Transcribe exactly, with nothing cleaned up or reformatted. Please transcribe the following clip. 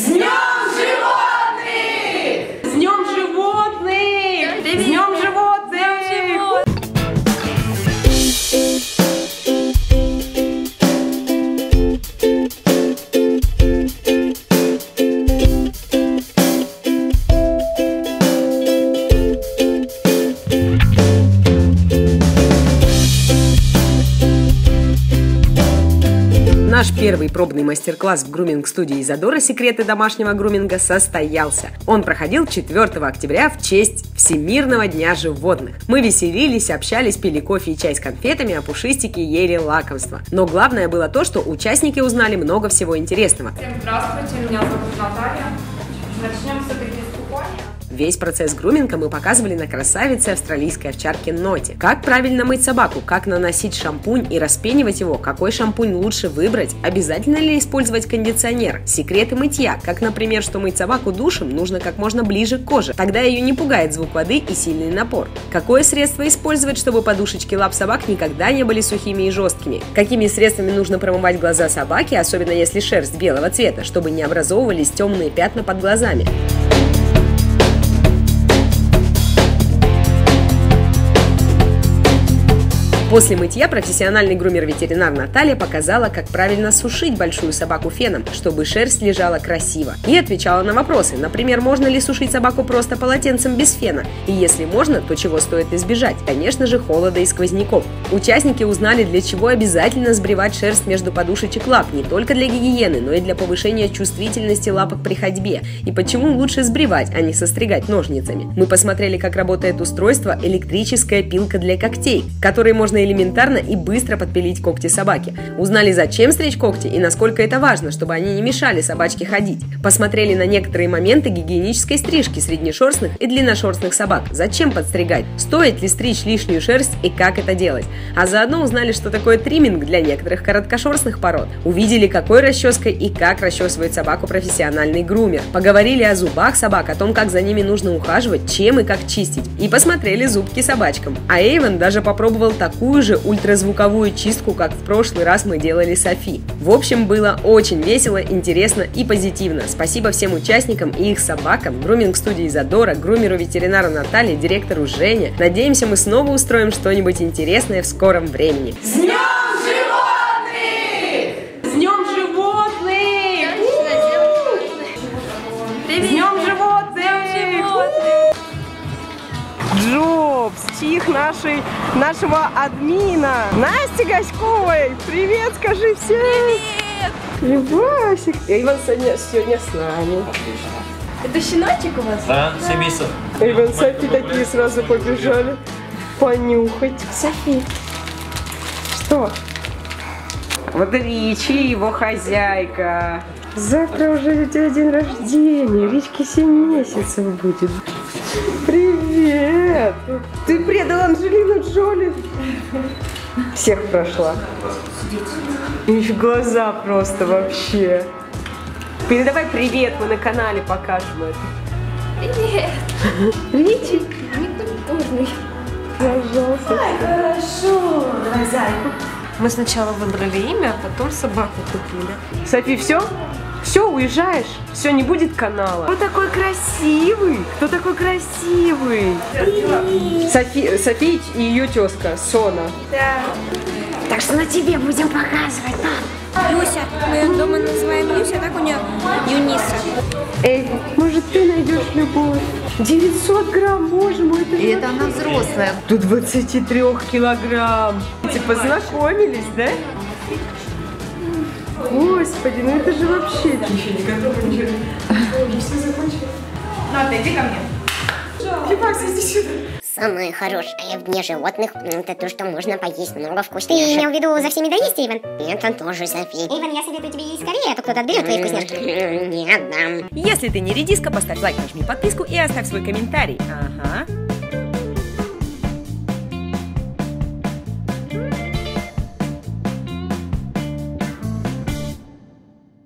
С днем животных! С днем животных! С днем животных! Наш первый пробный мастер-класс в груминг-студии Изодора «Секреты домашнего груминга» состоялся. Он проходил четвёртого октября в честь Всемирного дня животных. Мы веселились, общались, пили кофе и чай с конфетами, а пушистики ели лакомства. Но главное было то, что участники узнали много всего интересного. Всем здравствуйте, меня зовут Наталья. Начнем с этой купания. Весь процесс груминга мы показывали на красавице австралийской овчарке Ноте. Как правильно мыть собаку, как наносить шампунь и распенивать его, какой шампунь лучше выбрать, обязательно ли использовать кондиционер, секреты мытья, как, например, что мыть собаку душем нужно как можно ближе к коже, тогда ее не пугает звук воды и сильный напор. Какое средство использовать, чтобы подушечки лап собак никогда не были сухими и жесткими, какими средствами нужно промывать глаза собаки, особенно если шерсть белого цвета, чтобы не образовывались темные пятна под глазами. После мытья профессиональный грумер-ветеринар Наталья показала, как правильно сушить большую собаку феном, чтобы шерсть лежала красиво. И отвечала на вопросы, например, можно ли сушить собаку просто полотенцем без фена? И если можно, то чего стоит избежать? Конечно же, холода и сквозняков. Участники узнали, для чего обязательно сбривать шерсть между подушечек лап, не только для гигиены, но и для повышения чувствительности лапок при ходьбе. И почему лучше сбривать, а не состригать ножницами. Мы посмотрели, как работает устройство электрическая пилка для когтей, которой можно элементарно и быстро подпилить когти собаки. Узнали, зачем стричь когти и насколько это важно, чтобы они не мешали собачке ходить. Посмотрели на некоторые моменты гигиенической стрижки среднешерстных и длинношерстных собак. Зачем подстригать? Стоит ли стричь лишнюю шерсть и как это делать? А заодно узнали, что такое тримминг для некоторых короткошерстных пород. Увидели, какой расческой и как расчесывает собаку профессиональный грумер. Поговорили о зубах собак, о том, как за ними нужно ухаживать, чем и как чистить. И посмотрели зубки собачкам. А Эйвен даже попробовал такую же ультразвуковую чистку, как в прошлый раз мы делали Софи. В общем, было очень весело, интересно и позитивно. Спасибо всем участникам и их собакам, груминг-студии Изодора, грумеру-ветеринару Наталье, директору Жене. Надеемся, мы снова устроим что-нибудь интересное в скором времени. С днем животных! С днем животных! С днем животных! Джоб, стих нашей, нашего админа Насти Гаськовой. Привет, скажи всем. Привет. Любасик. Иван сегодня, сегодня с нами. Это щеночек у вас? Да, семейство. Иван, Софи такие сразу побежали понюхать. Софи. Что? Вот Ричи, его хозяйка. Завтра уже у тебя день рождения. Ричке семь месяцев будет. Привет! Ты предал Анджелину Джоли. Всех прошла. У них глаза просто вообще. Передавай привет, мы на канале покажем это. Привет! Ричи. Некультурный. Пожалуйста. Ай, хорошо. Давай зайку. Мы сначала выбрали имя, а потом собаку купили. Софи, все? Все, уезжаешь? Все, не будет канала. Кто такой красивый? Кто такой красивый? Софи, Софи и ее тезка Сона. Да. Так что на тебе будем показывать. Люся. Мы ее дома называем Люся, так у нее Юниса. Эй, может, ты найдешь любовь? девятьсот грамм, боже мой. Это И это она взрослая. до двадцати трёх килограмм. Типа познакомились, да? Господи, ну это же вообще... Ты еще не готова ничего. Все закончили. Ната, иди ко мне. Фипакс, иди сюда. Самое хорошее в дне животных – это то, что можно поесть много вкусняшек. Ты имел в виду за всеми доесть, Эйвен? Это тоже, Софи. Эйвен, я советую тебе есть скорее, а то кто-то отберет твои вкусняшки. Не отдам. Если ты не редиска, поставь лайк, нажми подписку и оставь свой комментарий. Ага.